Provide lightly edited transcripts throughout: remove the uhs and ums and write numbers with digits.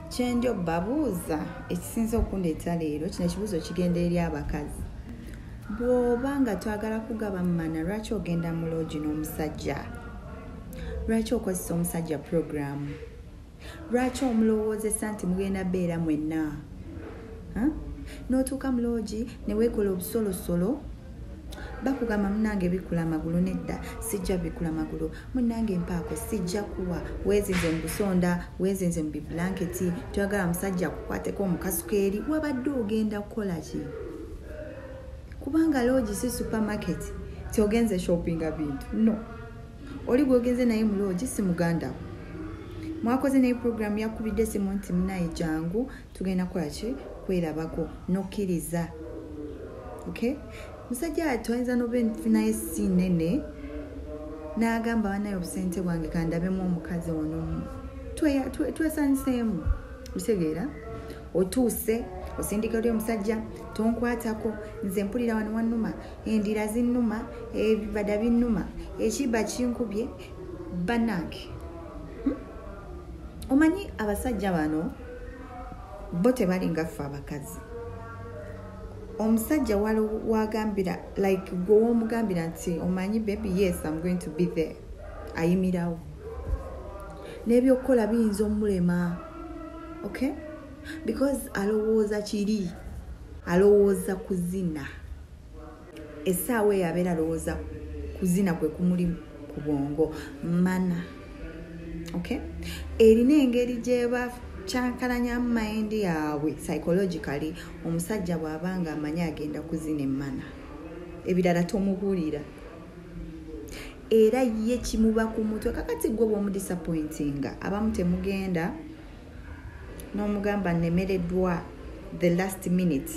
Kyendyo babuuza ekisinza okundeeta leero kino ekibuuzo kigenda eri abakazi. Bw'oba nga twagala kugaba mana lwaki ogenda mu loogi n'omusajja? Lwaki okozesa omusajja programu? Lwaki omulowoozesa nti mugenda beera mwenna? N'otuuka mu loogi ne weekola obusolosolo bakugamba munange bikula amagulu nedda sijja bikula amagulu munange mpaako sijja kuwa weezinze mu busonda weezinze mu biblanketi tuyagala musajja kukwateko omukasukeeri wabadde ogenda kukola ki? Kubanga loogi si supermarket tiogenze shoppinga bintu no oli gwogenze naye mu loogi si muganda mwakoze naye program yakubidde simu nti munaye jangu tugenda kukola ki kwerabako nokkiriza. Okay? Musajja atwaiza nobenfinaye si nene n'agamba banaye obusente bwange kandabemu omukazi ono twesanyiseemu bitegeera otuuse osindika oli omusajja tonkwatako nze mpulira wano wannuma endira zinnuma ebibada binnuma ekiba kinkubye bannange. Omanyi abasajja bano bo tebalinga ffe abakazi. Omusajja wagambira like go omugambira nti omanyi baby yes I'm going to be there ayimirawo n'ebyokukola biyinza omulema. Okay? Because alowooza kiri alowooza kuzina essaawa eyo abeera alowooza kuzina kwe kumuli ku bwongo mana. Okay? Erina engeri gyeba kyankalanya mind yaabwe psychologically omusajja bw'abanga amanya agenda kuzina emmana ebirala tomubuulira era ye kimuba ku mutwe kakati gwe bw'omudisappointinga abamu temugenda n'omugamba nemereddwa the last minute.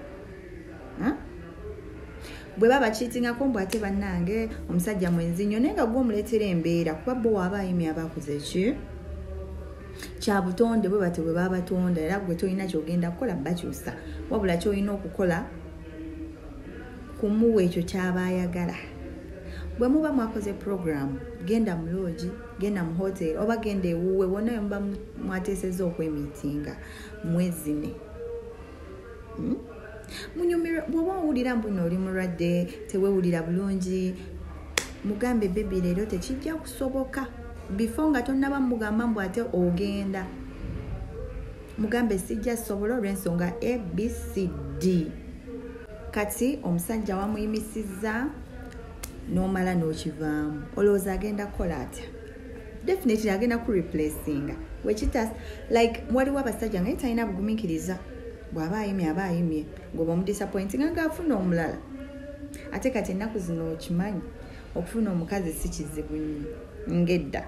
Bwe baba kiitingako mbw ate bannange omusajja mwenzinyo naye nga gwe omuleetera embeera kuba bo waaba ayimye abakoze ki kya butonde bwe bate bwe babatonda era gwe tolina kyogenda kukola bakyusa wabula kyolina okukola kumuwa ekyo kyaba ayagala. Bwe muba mwakoze programu genda mu loogi genda mu hotel oba genda ewuwe wonna muba mwateeseza okwemiitinga mwezine. Munyumirwa bw'oba owulira mbu oli mulwadde teweewulira bulungi mugambe bebi leero tekijja kusoboka before nga tonnaba mugamba mbu ate ogenda mugambe sijja sobola olw'ensonga ABCD. Kati omusajja wamuyimisizza n'omala n'okivaamu olowooza agenda kukola atya? Definitely agenda ku replacinga wekita like waliwo abasajja nga talina bugumiikiriza bw'aba ayimye aba ayimye ng'oba omudisappointinga ng'afuna omulala ate kati ennaku zino okimanyi okufuna omukazi si kizibu nnyo ng'edda.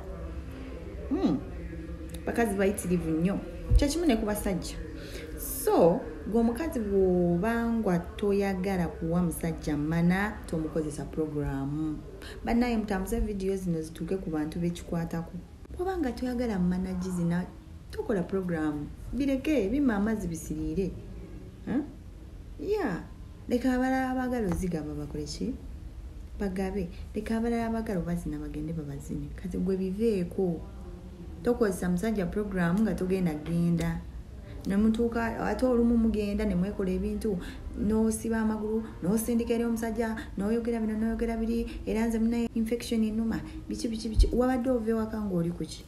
Bakazi bayitirivu nnyo kyekimu ne ku basajja. So gwe omukazi bw'obanga toyagala kuwa musajja mana tomukozesa programu. Bannaye mutambuze vidiyo zino zituuke ku bantu bekikwatako. Bw'obanga toyagala mana gizina tokola programu bireke bimma amazzi bisiriire. Leka abalala abaagala ozigaba bakole ki bagabe leka abalala abaagala bazina bagende babazine kati gwe biveeko tokozesa musajja programu nga togenda genda nemutuuka ate olumu mugenda ne mwekola ebintu n'osiba amagulu n'osindika eri omusajja n'oyogera bino n'oyogera biri era nze munaye infection ennuma biki wabadde ova ewaka ng'oli ku ki?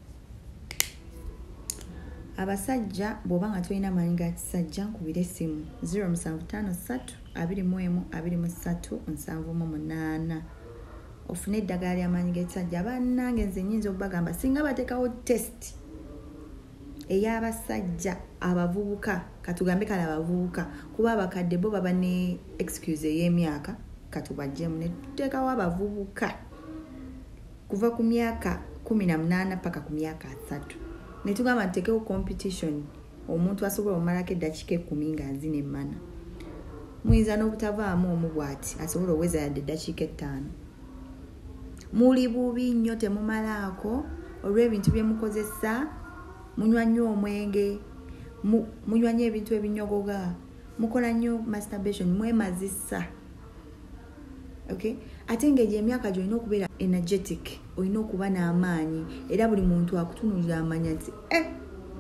Abasajja bw'oba nga tolina maanyi ga kisajja nkubira essimu 0753 21 23 78 ofune eddagala ly'amaanyi g'ekisajja. Bannange nze nnyinza okubagamba singa bateekawo test ey'abasajja abavubuka katugambe kale abavubuka kuba abakadde bo baba ne excuse ey'emyaka katubajjemu ne tuteekawo abavubuka kuva ku myaka 18 paka ku myaka 3 ne tugamba ntekewo competition omuntu asobola omalako eddakiika 10 ng'azina emmana muyinza n'obutavaamu omu bw'ati asobola oweza yadde eddakiika 5. Muli bubi nnyo temumalaako olw'ebintu bye mukozesa munywa nnyo omwenge munywa nnyo ebintu ebinyogoga mukola nnyo masturbation mwemazisa. Okay? Ate ng'egyo emyaka gy'olina okubeera energetic olina okuba n'amaanyi era buli muntu akutunuulira amanya nti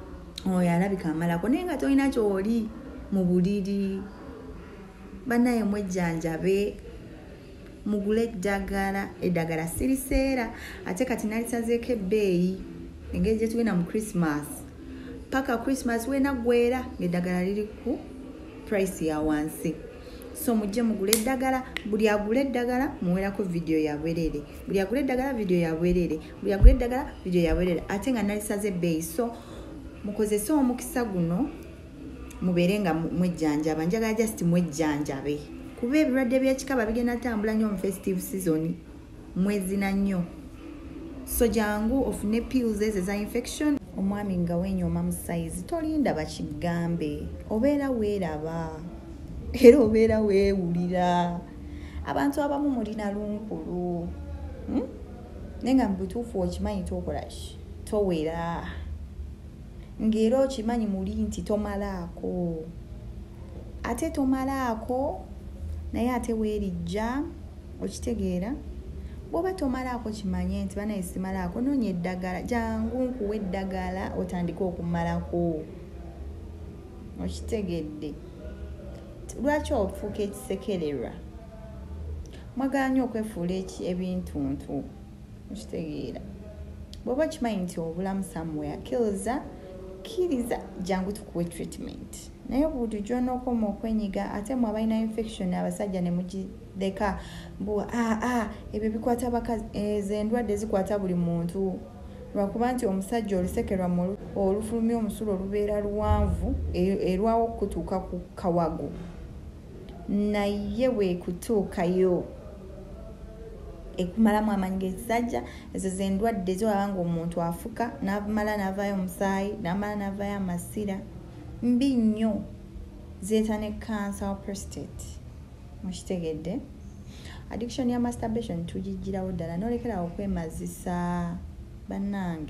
oyo alabika amalako naye nga tolina kyoli mu buliri. Bannaye mwejjanjabe mugule eddagala siriseera ate kati nalisazeeko ebbeeyi engeri gye tugenda mu Christmas. Paka Christmas wena gwera ng'eddagala liri ku price ya wansi. So mujje mugule eddagala, buli agula eddagala muwerako video ya bwerere, buli agula eddagala video ya bwerere, buli agula eddagala video ya bwerere, ate nga nalisaze ebbeeyi. So mukozese omukisa guno mubeere nga mwejjanjaba. Njagala just mwejjanjabe kuba ebirwadde by'ekikaba bigenda tambula nnyo mu festive season, mwezina nnyo. So jangu ofune pills ezo za infection. Omwami nga wenyooma mu size tolinda bakigambe, obeera weeraba era obeera weewulira. Abantu abamu mulina lunkulu naye nga mu butuufu okimanyi tokola ki, towera, ng'era okimanyi muli nti tomalaako. Ate tomalaako naye ate weerijja, okitegeera. Bw'oba tomalaako kimanye nti banaye simalaako, noonya eddagala. Jangu nkuwa eddagala otandike okumalako, okitegedde. Lwaki ofuuka ekisekererwa? Mwagala nnyo okwefuula ebintuntu, okitegeera. Bw'oba kimanyi nti obulamu somewhere, kkiriza jangu tukuwe treatment. Naye obuti gy'onookoma okwenyiga ate mwe abalina infection abasajja ne mugireka ebyo bikwata bakazi. Ezo endwadde zikwata buli muntu, lwakuba nti omusajja olusekerwa mu olufulumya omusulo olubeera luwanvu erwawo okutuuka ku kawago, naye weekutuukayo ekumalamu amaanyi g'ekisajja. Ezo z'endwadde zolaba ng'omuntu afuka n'amala n'avaayo omusaayi n'amala n'avaayo amasira, mbi nnyo. Zeeta ne cancer of prostate, mukitegedde. Addiction ya masturbation tugigirawo ddala, n'olekerawo okwemazisa bannange.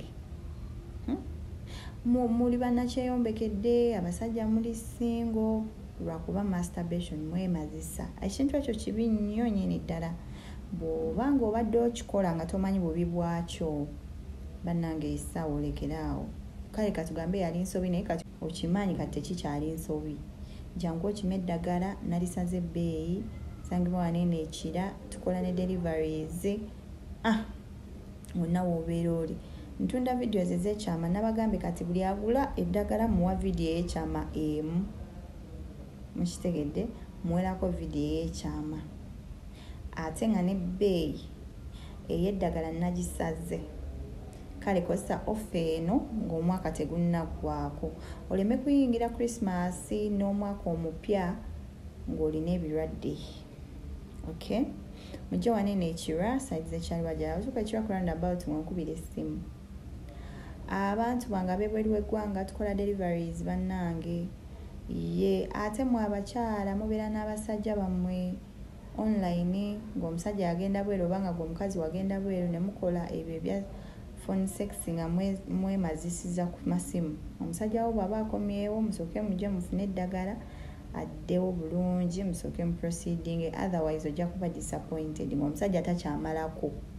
Muli bannakyeyombekedde, abasajja muli single, lwakuba masturbation mwemazisa. Ekintu ekyo kibi nnyo nnyini ddala. Bw'oba ng'obadde okikola nga tomanyi bubi bwakyo, bannange essaawa olekeraawo. Kale katugambe yali nsobi naye kati okimanyi kati tekikyali nsobi. Jangu okime eddagala, nalisaze ebbeeyi, sangibwa wanene ekira, tukola ne deliveries. Wonna w'obeera oli. Ntunda videos ez'ekyama, nabagambe kati buli agula eddagala muwa video ey'ekyama emu. Mukitegedde, muwerako video ey'ekyama. Ate nga n'ebbeeyi ey'eddagala nagisaze. Kale kosa offer eno ng'omwaka tegunnaggwaako, oleme kuyingira Christmas n'omwaka omupya ng'olina ebirwadde. Okay? Mujje wanene ekirwa size ekyaliwa gyala otuuka ekirwa ku roundabout mwenkubira essimu. Abantu bange ab'ebweru w'eggwanga tukola deliveries bannange. Ate mwe abakyala mubeera n'abasajja bammwe online, ng'omusajja yagenda bweru oba nga ng'omukazi wagenda bweru ne mukola ebyo ebya phone sex nga mwemazisiza ku masimu. Omusajja wo bw'aba akomyewo musooke mujje mufune eddagala addewo bulungi, musooke mu proceeding, otherwise ojja kuba disappointed ng'omusajja takyamalako.